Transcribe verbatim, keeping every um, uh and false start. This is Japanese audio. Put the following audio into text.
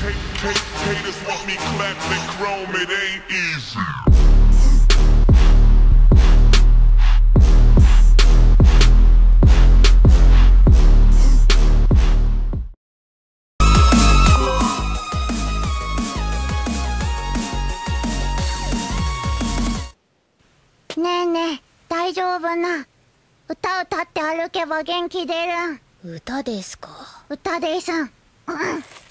Haters want me clapped and chrome, it ain't easy. ねえねえ、大丈夫な。歌歌って歩けば元気出るん。 歌ですか。 歌ですん。うん。